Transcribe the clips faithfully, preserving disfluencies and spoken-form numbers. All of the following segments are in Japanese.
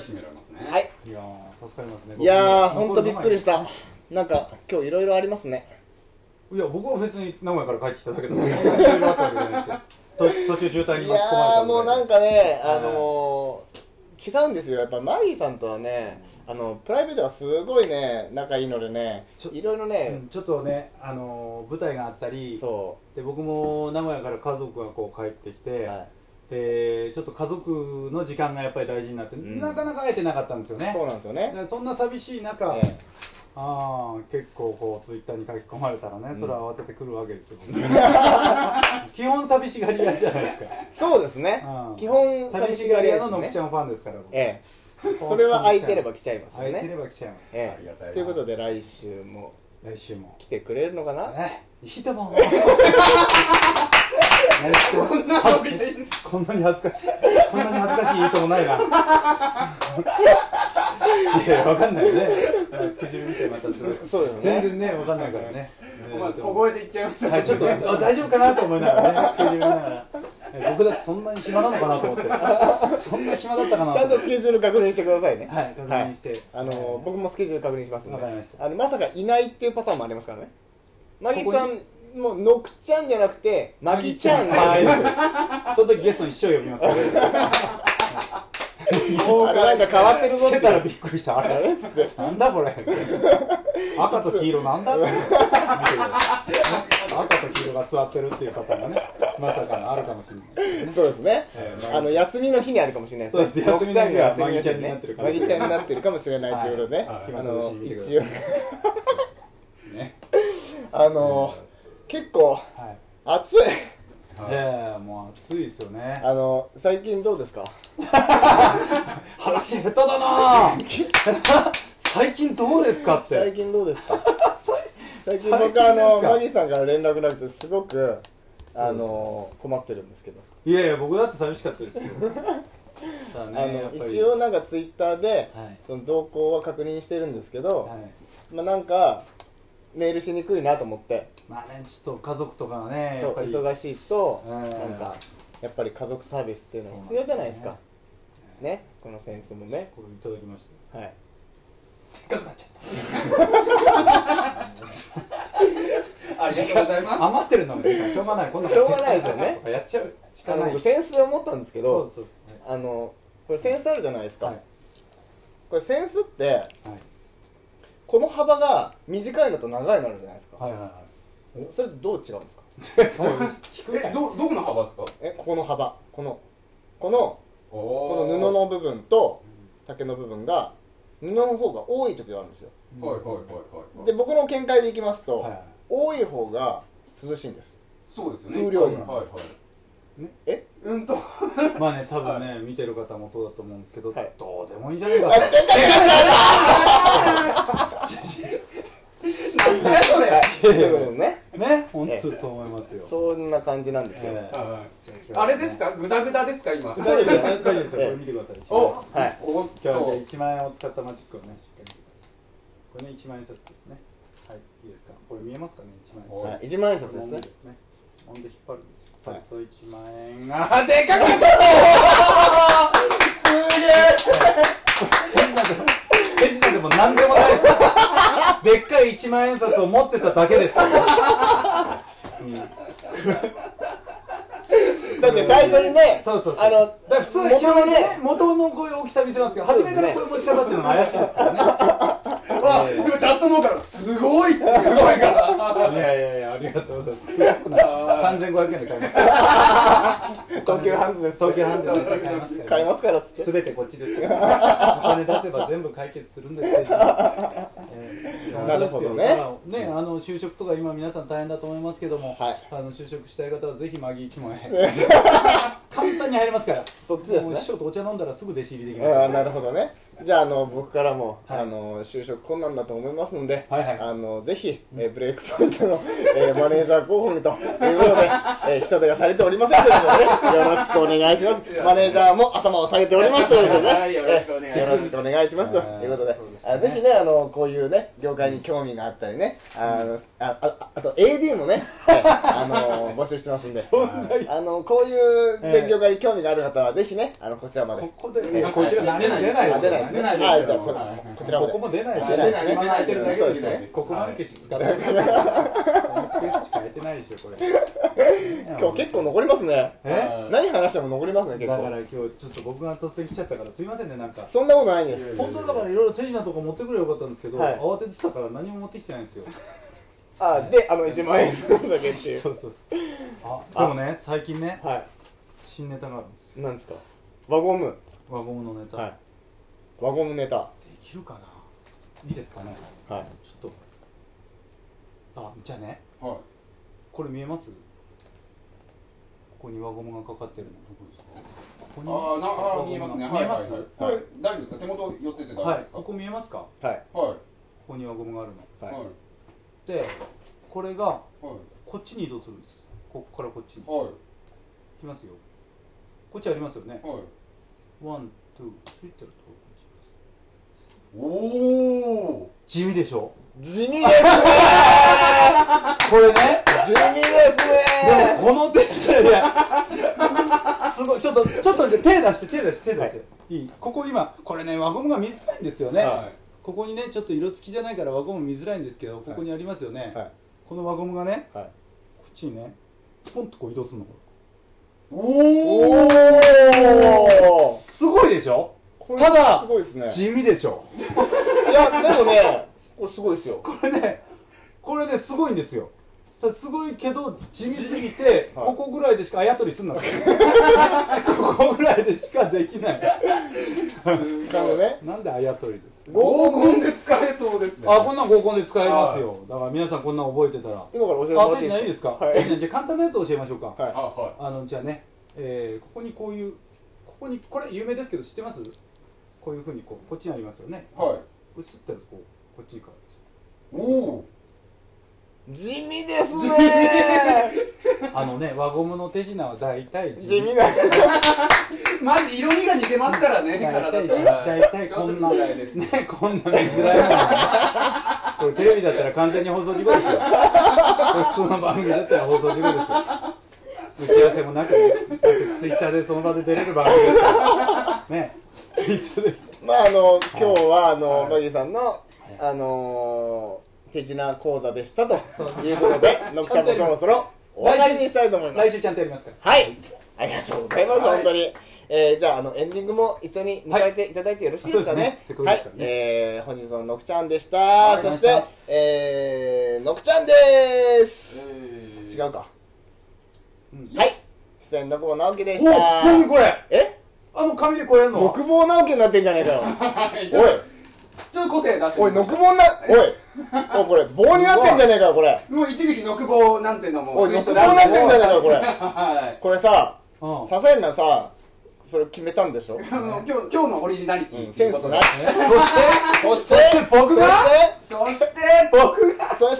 締められますね。 はい。 いやー、助かりますね。 いやー、ほんとびっくりした。なんか、今日いろいろありますね。 いや、僕は別に名古屋から帰ってきただけだから、いろいろあったわけじゃないですけど、途中渋滞に巻き込まれた。いやー、もうなんかね、あのー、違うんですよ。やっぱマギーさんとはね、あのプライベートはすごいね仲いいのでね、いろいろね、 うん、ちょっとね、あのー、舞台があったり、そうで僕も名古屋から家族がこう帰ってきて、はい、でちょっと家族の時間がやっぱり大事になって、うん、なかなか会えてなかったんですよね。 そうなんですよね。 そんな寂しい中、ええ、あ結構こうツイッターに書き込まれたらね、うん、それは慌ててくるわけですよ、ね、基本寂しがり屋じゃないですか。 そうですね、うん、基本寂しがり屋ののくちゃんファンですから、僕、 ええそれは空いてれば来ちゃいますよね。 空いてれば来ちゃいます。 ええ、ありがたいな。ということで来週も来週も来てくれるのかな。 ええ、いいと思う。こんなこんなに恥ずかしい。こんなに恥ずかしいいいともないな。いやわかんないよね。スケジュール見てまたする。 そうですね。 全然ねわかんないからね。 まあ小声で言っちゃいました。 はい、ちょっと大丈夫かなと思いながらね、スケジュール見ながら。僕だってそんなに暇なのかなと思って。そんな暇だったかな。 ちゃんとスケジュール確認してくださいね。 はい、確認して。 あの僕もスケジュール確認しますんで。 わかりました。 あのまさかいないっていうパターンもありますからね。マギさんものくちゃんじゃなくてマギちゃんが。 その時ゲストに師匠呼びますから。 もうなんか変わってるぞって。 つけたらびっくりした。あれなんだこれ。赤と黄色なんだって。赤と黄色が座ってるっていう方がね、まさかのあるかもしれない。 そうですね。あの休みの日にあるかもしれないですね。 そうです。休みの日はマギちゃんになってるかもマギちゃんになってるかもしれないということでね。あの一応ね、あの結構暑い。 いやもう暑いですよね。 あの最近どうですか。 話下手だな。最近どうですかって。 最近どうですか。最近僕あのマギさんから連絡なくてすごくあの困ってるんですけど。 いやいや僕だって寂しかったですよ。 あの一応なんかツイッターでその動向は確認してるんですけど、まあなんかメールしにくいなと思って。 まあね、ちょっと家族とかがね、 やっぱり忙しいとなんかやっぱり家族サービスっていうのは必要じゃないですか。ね、このセンスもね。 これいただきました。はい。 でっかくなっちゃった。ありがとうございます。 余ってるのもしょうがない。こんなしょうがないですよね。 やっちゃうしかない。 僕センスで思ったんですけど、あのこれセンスあるじゃないですか。これセンスってこの幅が短いのと長いのあるじゃないですか。はいはいはい。それどう違うんですか。 え、どどこの幅ですか。 え、ここの幅、このこのこの布の部分と丈の部分が布の方が多い時があるんですよ。 はいはいはいはい。 で僕の見解でいきますと、多い方が涼しいんです。 そうですよね。 風量が。はいはい。 ね、 えうんとまあね、多分ね、見てる方もそうだと思うんですけど、どうでもいいんじゃないかと。 なんだよそれ。 そういうことね。 ね、本当そう思いますよ。 そんな感じなんですよ。 あれですか、グダグダですか今。 大丈夫ですよ。大丈夫ですよ。これ見てください。 お、はい。 今日はじゃあいちまん円を使ったマジックをね、しっかり見てください。これねいちまん円札ですね。はい、いいですか。これ見えますかね、いちまん円札。 いちまん円札ですね。 ほんで引っ張るんですよ。はい。といちまん円がでかくなっちゃった。すげえ。手品でもなんでもないです。でっかいいちまん円札を持ってただけですから。 だって最初にね、 そうそうそう。 あのだ普通は基本ね、元のこういう大きさ見せますけど、初めからこういう持ち方っていうのが怪しいですからね。 あ、でもチャットの方からすごいすごいから。 いやいやいや、ありがとうございます。すごくない。さんぜんごひゃくえんで買います。 東急ハンズです。 東急ハンズで買いますから。 買いますからって。 すべてこっちですよ。お金出せば全部解決するんですけど。 なるほどね。 ね、あの就職とか今皆さん大変だと思いますけども、あの就職したい方はぜひマギーいちまん円。簡単に入りますから。 そっちですね。 師匠とお茶飲んだらすぐ弟子入りできます。ああ、なるほどね。じゃあ、あの僕からも、はい、あの就職困難だと思いますので、はいはい、あのぜひ、えー、ブレイクポイントの、えー、マネージャー候補にということで、えー、人手が足りておりませんということで、ね、よろしくお願いします。マネージャーも頭を下げておりますということで、ね、 よろしくお願いします。 よろしくお願いしますということで、あぜひね、あのこういうね業界に興味があったりね、あのあああと エーディー もね、あの募集してますんで、あのこういうで勉強会に興味がある方はぜひね、あのこちらまで。 ここで、こちら何も出ないですよ。 出ないです。はい、じゃあこちらまで。 ここも出ないですよ。 出ない。 隙間が空いてるだけですね。黒板消し使ってる。スペースしか空いてないでしょこれ。 今日結構残りますね。え？何話しても残りますね結構。 だから今日ちょっと僕が突然来ちゃったからすいませんねなんか。 そんなことないんです。 本当だからいろいろ手品とか持ってくればよかったんですけど、慌ててたから何も持ってきてないんですよ。 あ、で、あのいちまんえんだけっていう。 そうそうそう。あ、でもね、最近ね、 はい、 新ネタがあるんです。 なんですか？輪ゴム。 輪ゴムのネタ。はい。 輪ゴムネタ。 できるかな。いいですかね。はい。ちょっと。あ、じゃあね。はい。これ見えます？ここに輪ゴムがかかってるのどこですか？ここに。 ああ、なあ見えますね。 見えます？ これ大丈夫ですか？手元寄ってて大丈夫ですか？ はい。ここ見えますか？はい。はい。ここに輪ゴムがあるの。はい。で、これがこっちに移動するんです。ここからこっちに。はい。いきますよ。こっちありますよね。はい。ワン、ツー、スリーってやるとこっちです。おお。地味でしょ。 地味ですね。 これね。 地味ですね。 でもこの手伝いですごいちょっとちょっと手出して手出して手出して。いい。ここ今これね輪ゴムが見づらいんですよね。はい。ここにねちょっと色付きじゃないから輪ゴム見づらいんですけどここにありますよね。はい。この輪ゴムがね、はい、こっちにねポンとこう移動するの。おお。すごいでしょ。ただすごいですね。地味でしょ。 いやでもねこれすごいですよ。 これねこれねすごいんですよ。すごいけど地味すぎて、はい、ここぐらいでしかあやとりすんなここぐらいでしかできない。 なのね。 なんであやとりですか。 合コンで使えそうですね。 あ、こんなん合コンで使えますよ。だから皆さんこんなん覚えてたら。 今から教えてもらっていいですか。 あ、いいですか。はい、じゃあ簡単なやつ教えましょうか。はい。 あ、 あのじゃあね、えー、ここにこういうここにこれ有名ですけど知ってます？こういう風にこうこっちにありますよね。はい。うすってやるとこうこっちに変わるんですよ。おお。 地味ですね。 あのね輪ゴムの手品は大体地味な。 まず色味が似てますからね。 大体こんなねこんな見づらいもの。これテレビだったら完全に放送事故ですよ。普通の番組だったら放送事故ですよ。打ち合わせもなくツイッターでその場で出れる番組ですからね。ツイッターで。 まああの今日はあのバギーさんのあの手品講座でしたということで、のくちゃんもそろそろお別れにしたいと思います。 来週ちゃんとやりますから。 はい、ありがとうございます、本当に。えー、じゃあ、あの、エンディングも一緒に迎えていただいてよろしいですかね。はい、えー、本日ののくちゃんでした。そして、えー、のくちゃんでーす。違うか。はい、出演の久保直樹でした。 お、何これ。 え？ あの紙でこうやるの？ 木棒直樹になってんじゃねえかよ。おい。 ちょっと個性出して。 おい、のくぼうな、おい、おい、これ、棒になってんじゃねえかよ、これ。 もう一時期のくぼうなんていうのも。 おい、のくぼうなってんじゃねえかよ、これ。はい。これさ、ささやんなさ、それ決めたんでしょ。 今日、今日のオリジナリティ。 センスない。 そして、そして僕が、 そして僕が、 そして、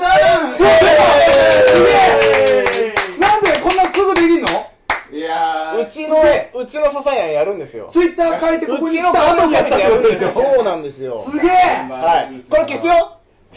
なんでこんなすぐできんの？ いやー、 うちの、うちのささやんやるんですよ。 ツイッター書いてここに来た後にやったってことですよ。 そうなんですよ。 すげえ。 はい。これ消すよ。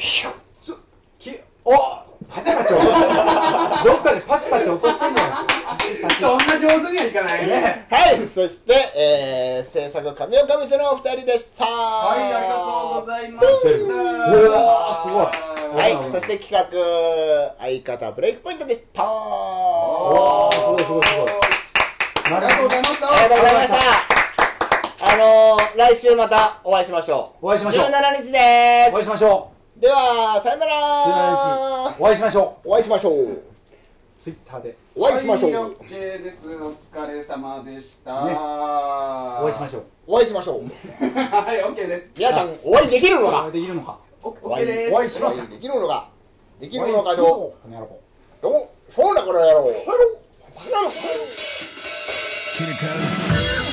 お、パチパチ落としてどっかでパチパチ落としてんじゃないですか。 そんな上手にはいかないね。 はい。そして、えー、制作神岡道のお二人でした。 はい、ありがとうございました。 おー、すごい。 はい。そして企画、相方ブレイクポイントでした。 おー、すごいすごいすごい。 ありがとうございました。 ありがとうございました。あのー、来週またお会いしましょう。 お会いしましょう。 じゅうしちにちでーす。 お会いしましょう。では、さよならー。 じゅうしちにち、お会いしましょう。 お会いしましょう。 ツイッターで。 お会いしましょう。 はい、OK です。お疲れ様でした。 ね。お会いしましょう。 お会いしましょう。 はい、OK です。 皆さん、お会いできるのか？ できるのか？ お会いです。 お会いします。 できるのか？できるのかどう？ この野郎。 どう？そうだこの野郎。 Here it comes.